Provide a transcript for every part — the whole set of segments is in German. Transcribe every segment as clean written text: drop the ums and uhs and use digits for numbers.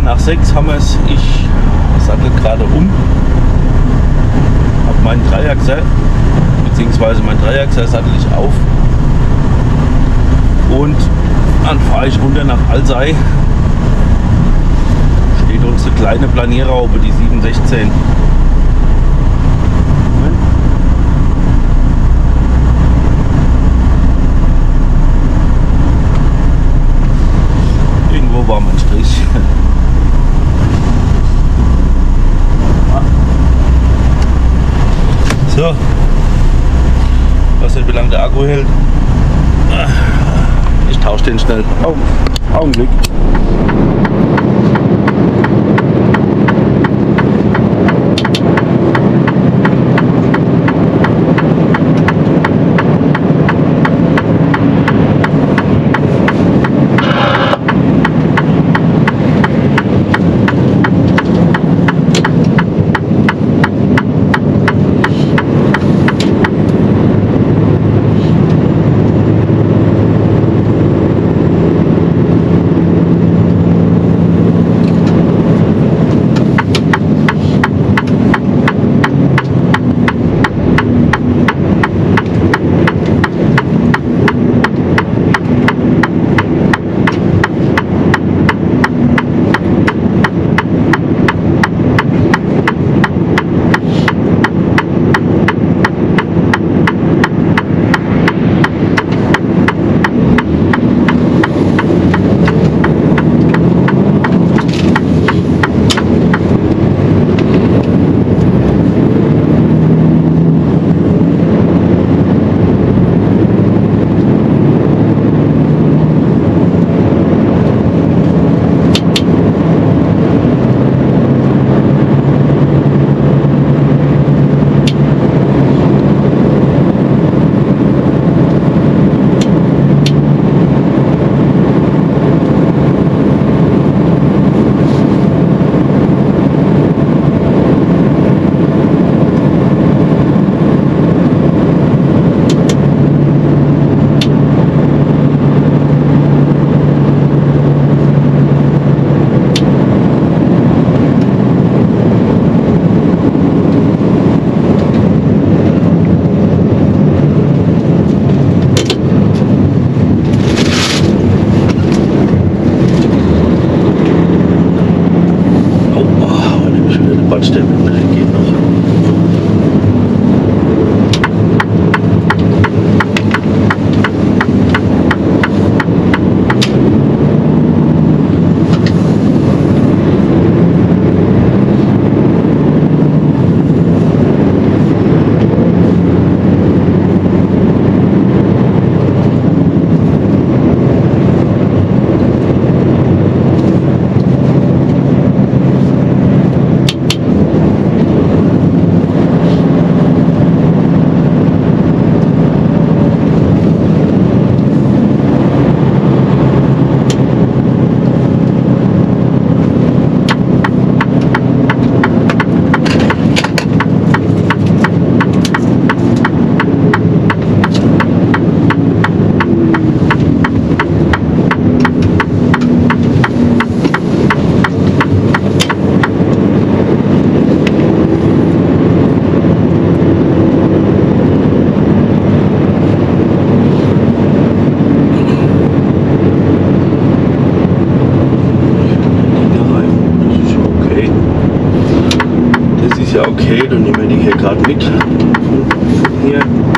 nach 6 haben wir es. Ich sattel gerade um. Habe meinen Dreiachser, beziehungsweise mein Dreiachser sattel ich auf. Und dann fahre ich runter nach Alzey. Steht uns eine kleine Planierraube, die 716. Irgendwo war mein Strich. So. Was nicht, wie lange der Akku hält. Ich tausche den schnell. Augenblick. Okay, dann nehmen wir die hier gerade mit. Hier.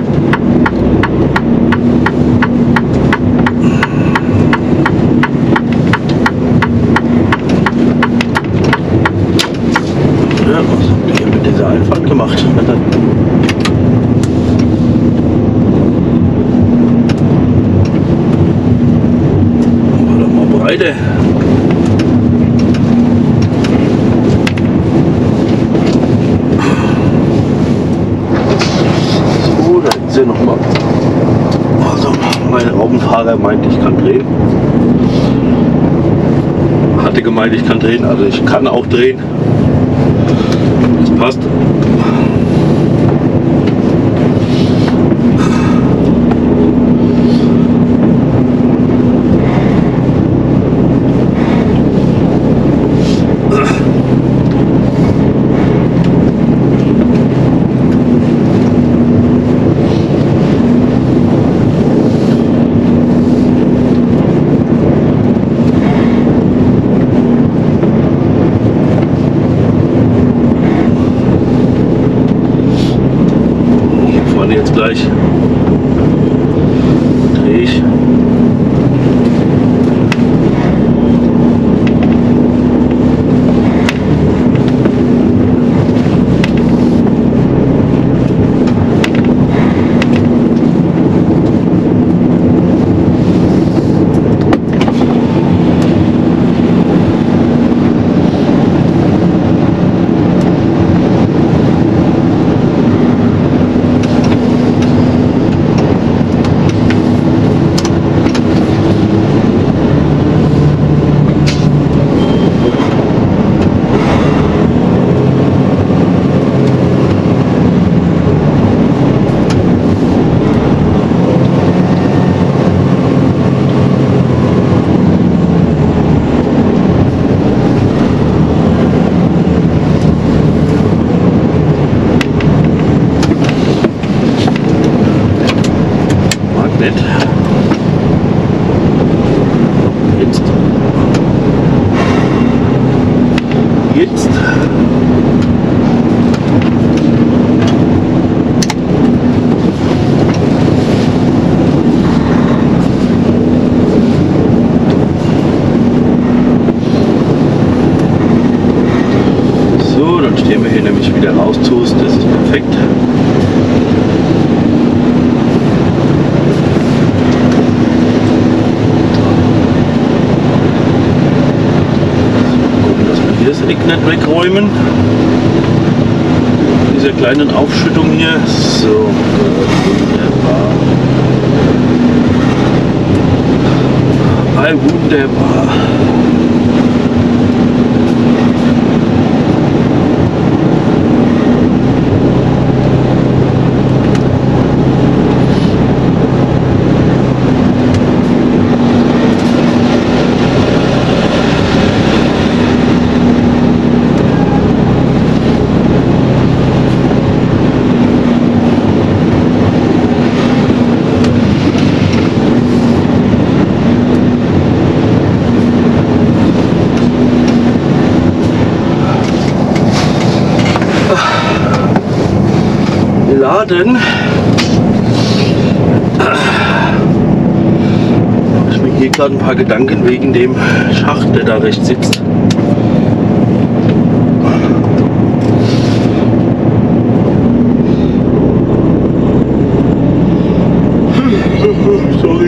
Ja, was habt ihr hier mit dieser Einfahrt gemacht? War doch mal breite. Nochmal. Also mein Raubenfahrer meint, ich kann drehen. Hatte gemeint, ich kann drehen, also ich kann auch drehen. Das passt. jetzt. So, dann stehen wir hier nämlich wieder raustust. Das ist perfekt. Das Eck nicht wegräumen. Diese kleinen Aufschüttung hier. So, wunderbar. Wunderbar. Laden. Ich mir hier gerade ein paar Gedanken wegen dem Schacht, der da rechts sitzt. Sorry.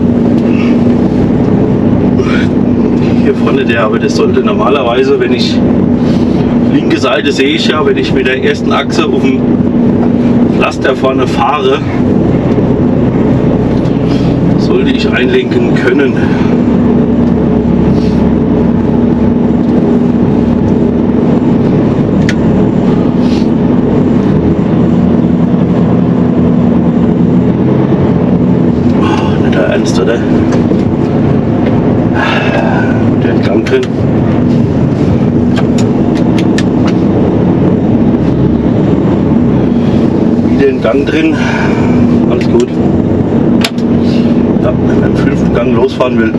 Hier vorne der, aber das sollte normalerweise, wenn ich linke Seite sehe ich ja, wenn ich mit der ersten Achse auf dem Pflaster vorne fahre, sollte ich einlenken können. Oh, nicht der Ernst, oder? Der ist Gang drin. Den Gang drin, alles gut. Ja, wenn man im 5. Gang losfahren will.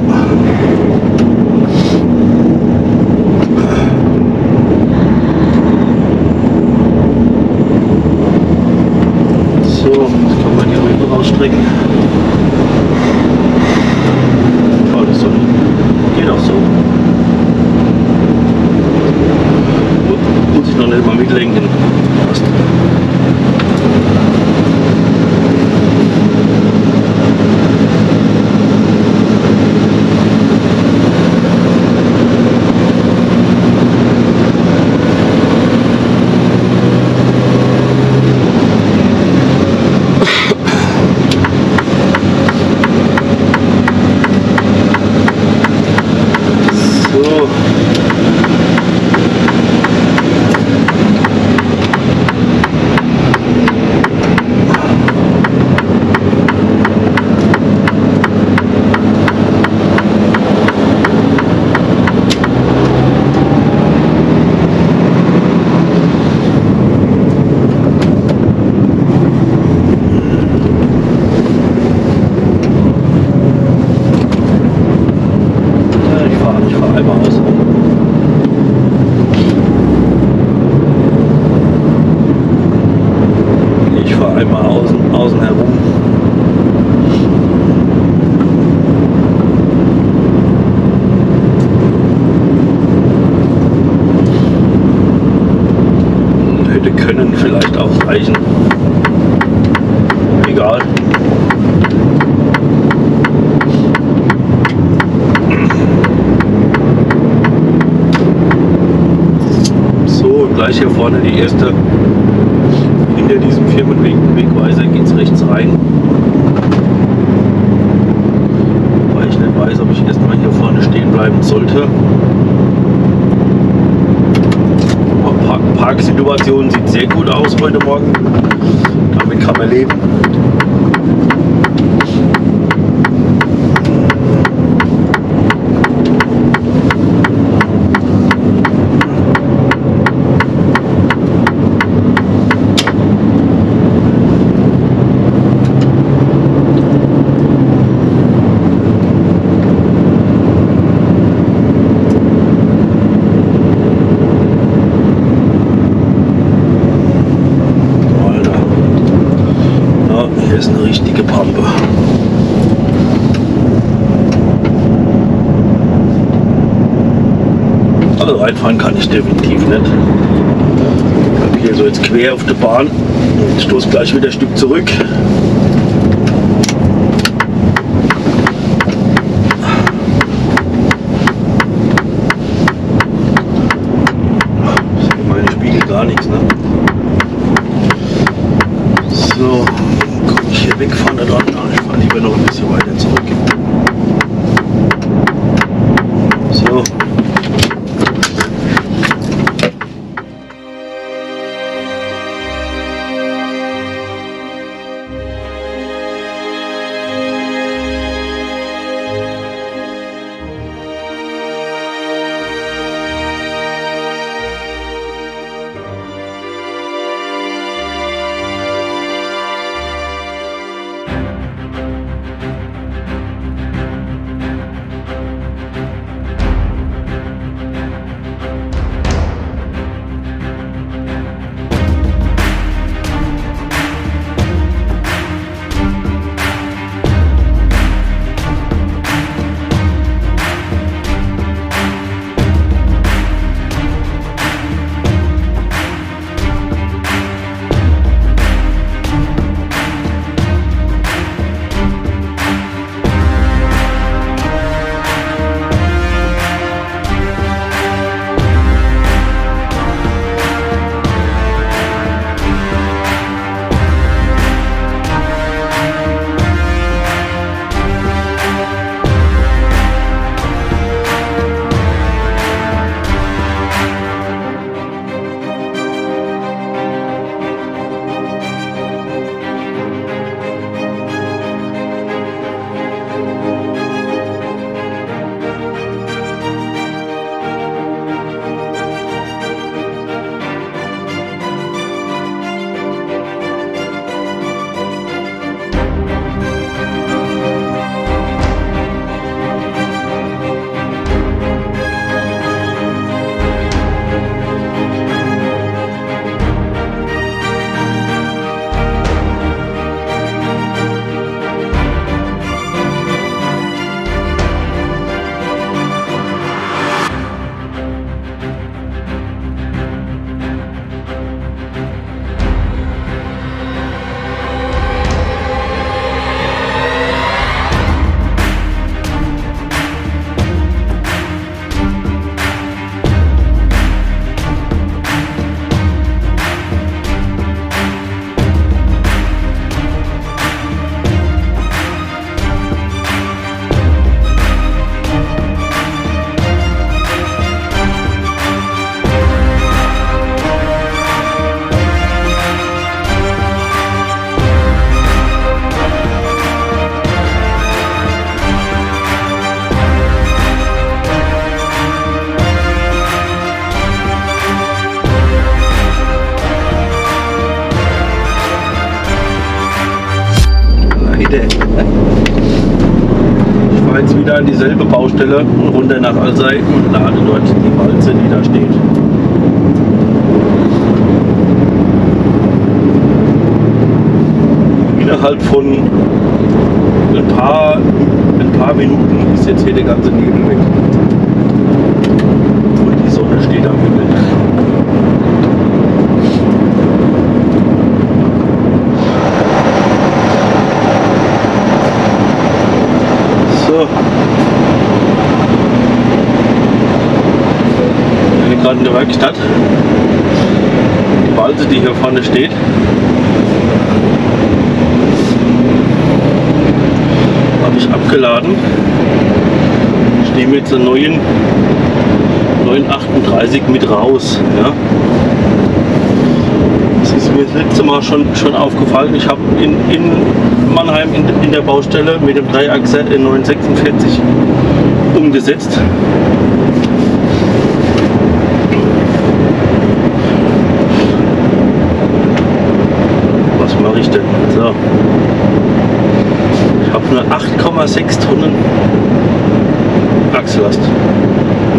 So, jetzt kann man die Rübe rausstrecken. Oh, das soll, geht auch so. Muss ich noch nicht mal mitlenken. Passt. Außen herum. Hätte können vielleicht auch reichen. Egal. So, gleich hier vorne die erste. Hinter diesem Firmenwegweiser geht es rechts rein. Weil ich nicht weiß, ob ich erstmal hier vorne stehen bleiben sollte. Parksituation sieht sehr gut aus heute Morgen. Damit kann man leben. Hier ist eine richtige Pampe. Also reinfahren kann ich definitiv nicht. Ich habe hier so jetzt quer auf der Bahn und stoße gleich wieder ein Stück zurück. Meine Spiegel gar nichts, ne? So, komme ich hier weg von der dran. Ich fahre lieber noch ein bisschen weiter zurück. So. Ich fahre jetzt wieder an dieselbe Baustelle runter nach Alzey und lade dort die Walze, die da steht. Innerhalb von ein paar Minuten ist jetzt hier der ganze Nebel weg. Und die Sonne steht am Himmel. Ich bin gerade in der Werkstatt. Die Walze, die hier vorne steht, habe ich abgeladen. Ich nehme jetzt einen neuen 938 mit raus. Ja. Das ist mir das letzte Mal schon aufgefallen. Ich habe in Mannheim in der Baustelle mit dem Dreiachser 946 umgesetzt. Was mache ich denn? So. Ich habe nur 8,6 Tonnen Achslast.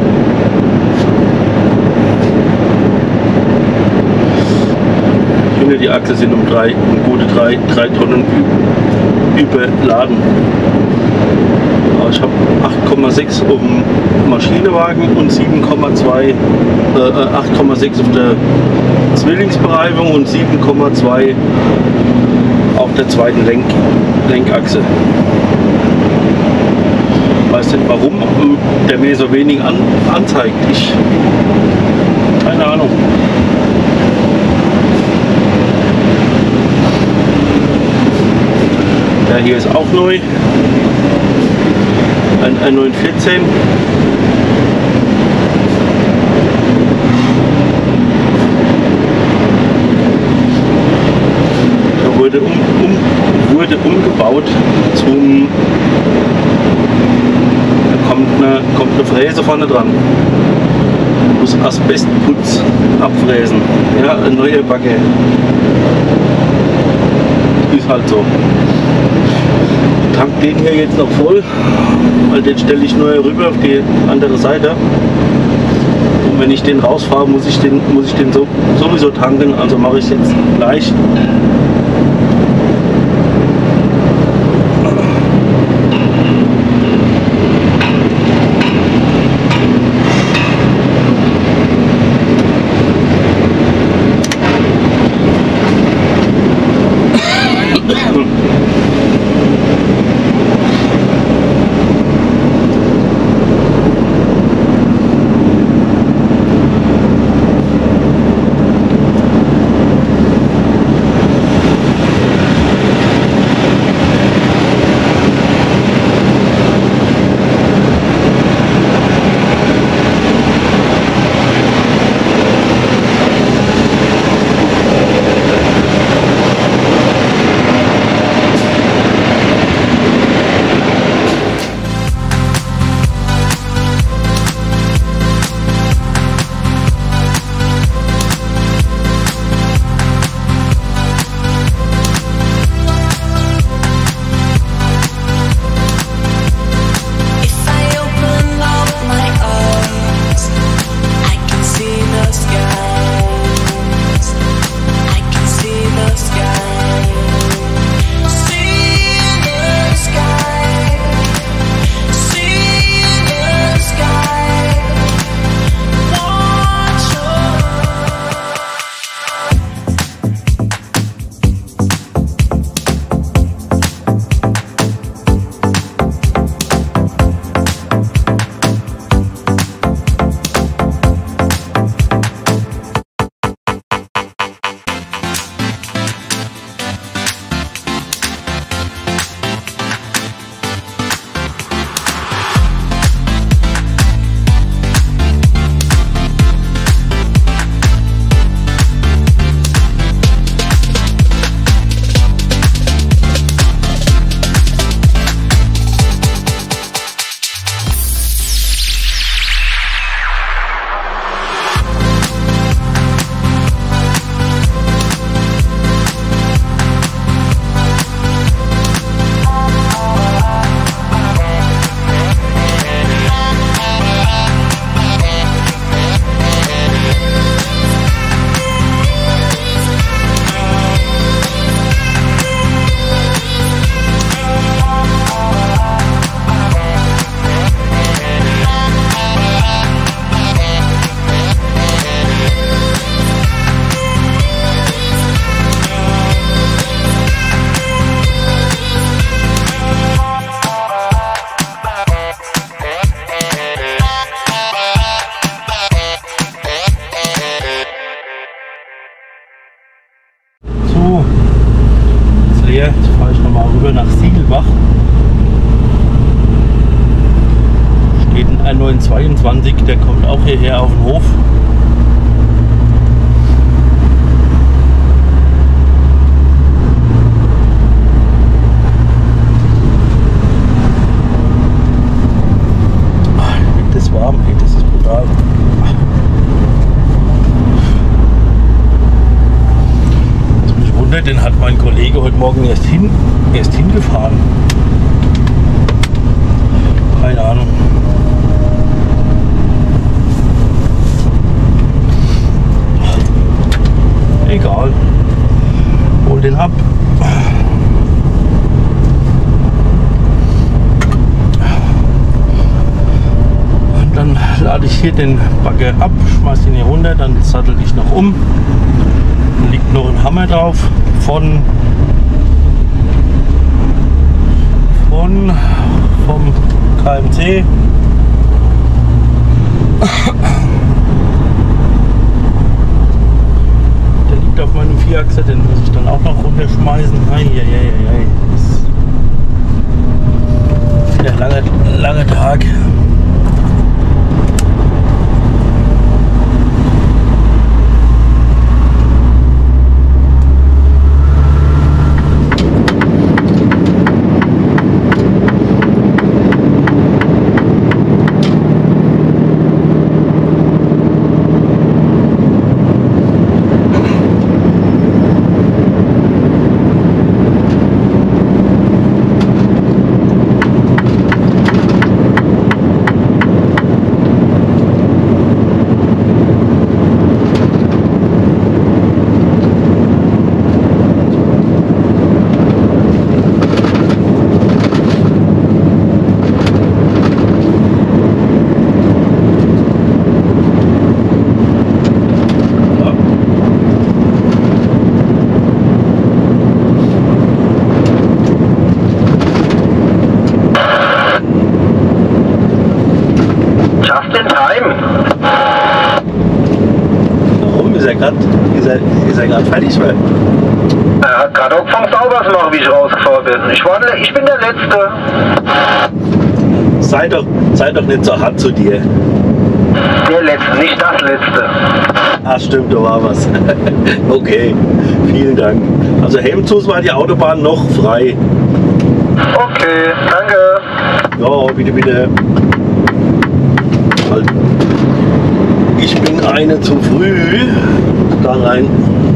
Ich bin Kilometer. Die Achse sind um gute 3 Tonnen überladen. Aber ich habe 8,6 auf dem Maschinenwagen und 8,6 auf der Zwillingsbereifung und 7,2 auf der zweiten Lenkachse. Ich weiß nicht warum der mir so wenig anzeigt. Keine Ahnung. Der hier ist auch neu. Ein 914. Der wurde umgebaut zum. Da kommt eine Fräse vorne dran. Muss Asbestputz abfräsen. Ja, ein neuer Bagger. Ist halt so. Ich tank den hier jetzt noch voll, weil den stelle ich nur rüber auf die andere Seite. Und wenn ich den rausfahre, muss ich den sowieso tanken, also mache ich es jetzt gleich. nach Siegelbach. Steht ein 922, der kommt auch hierher auf den Hof. Das ist warm, ey, das ist brutal. Was mich wundert, den hat mein Kollege heute Morgen erst hingefahren. Keine Ahnung. Egal. lade ich hier den Bagger ab, schmeiß ihn hier runter, dann sattel ich noch um. Dann liegt noch ein Hammer drauf vom KMC. Der liegt auf meinem Vierachser, den muss ich dann auch noch runterschmeißen. Eieieiei. Wieder ein langer Tag. Ist er gerade fertig, weil? Er hat gerade angefangen sauber zu machen, wie ich rausgefahren bin. Ich bin der Letzte. Sei doch nicht so hart zu dir. Der Letzte, nicht das Letzte. Ah, stimmt, da war was. Okay, vielen Dank. Also Helmzus war die Autobahn noch frei. Okay, danke. Ja, bitte, bitte. Halt. Ich bin eine zu früh da rein.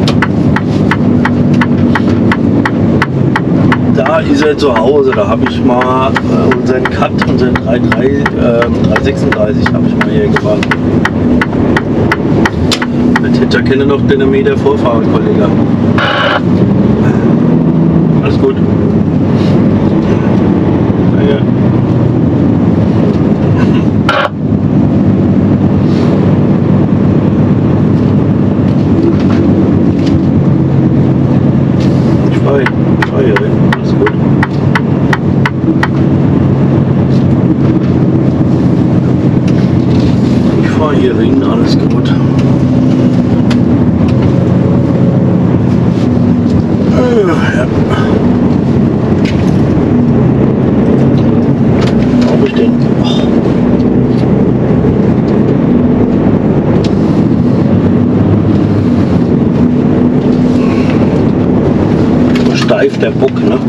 Da ist er zu Hause. Da habe ich mal unseren Cut, unseren 336 habe ich mal hier gefahren. Jetzt hätte ich ja noch den Meter vorfahren, Kollege. Alles gut. Ja. Alles gut. Ich fahre hier rein, alles gut. Ja. Brauche ich den? Steif der Bock, ne?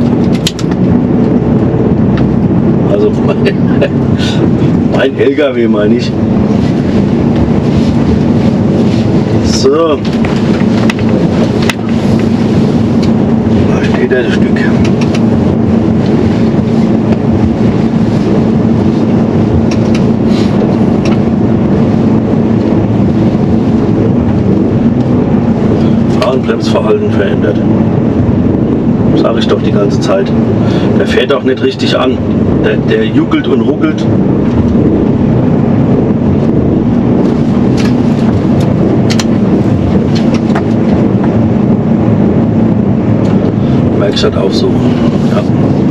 Also mein LKW meine ich. So. Da steht das Stück. Fahr- und Bremsverhalten verändert. Sage ich doch die ganze Zeit. Der fährt auch nicht richtig an. Der juckelt und ruckelt. Werkstatt auch so. Ja.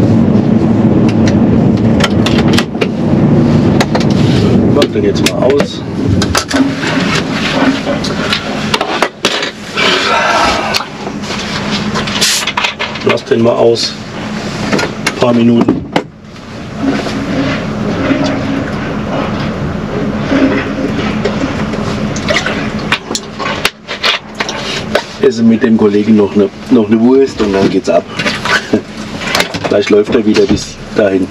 Ich mach den jetzt mal aus. Lass den mal aus. Ein paar Minuten. Esse mit dem Kollegen noch eine Wurst und dann geht's ab. Gleich läuft er wieder bis dahin.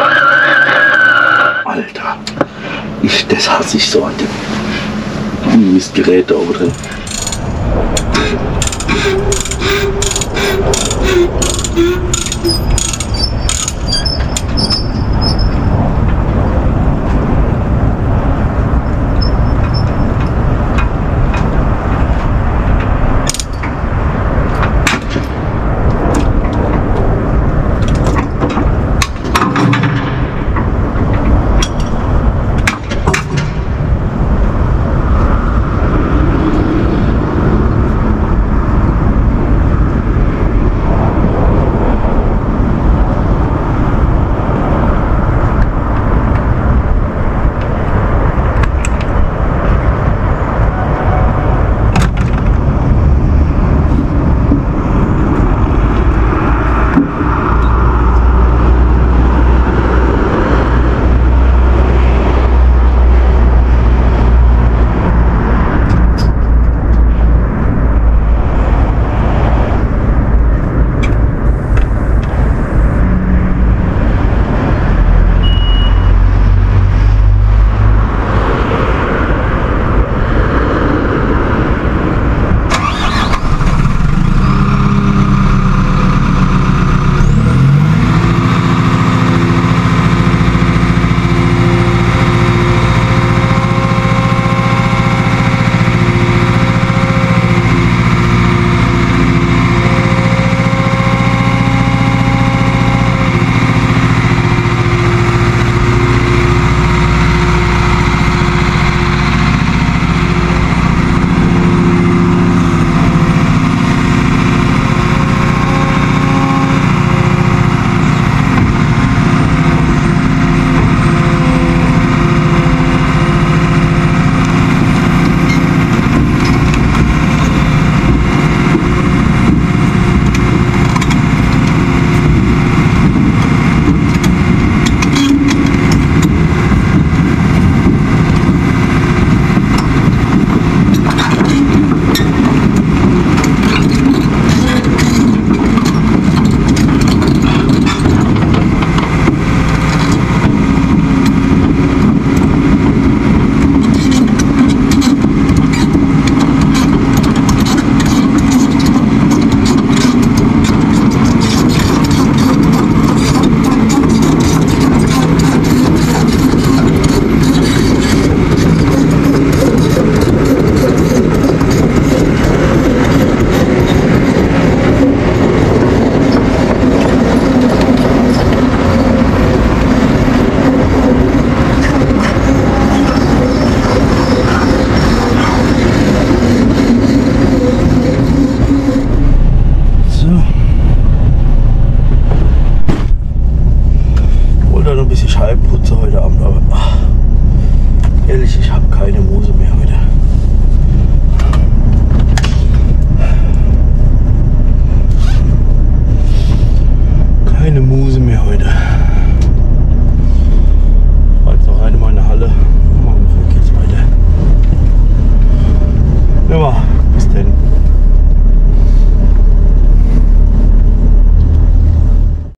Alter, das hasse ich so an dem Mistgerät da oben drin. keine